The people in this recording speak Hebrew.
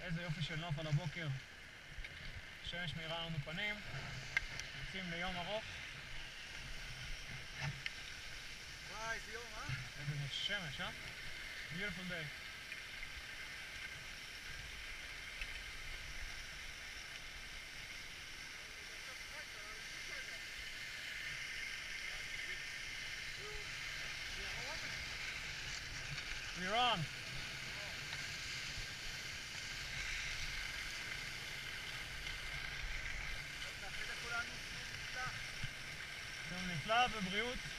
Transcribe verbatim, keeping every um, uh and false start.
איזה יופי של נוף על הבוקר. השמש מאירה לנו פנים. יוצאים ליום ארוך. וואי, איזה יום, אה? איזה שמש, אה? Beautiful day. We're on. יום נפלא בבריאות.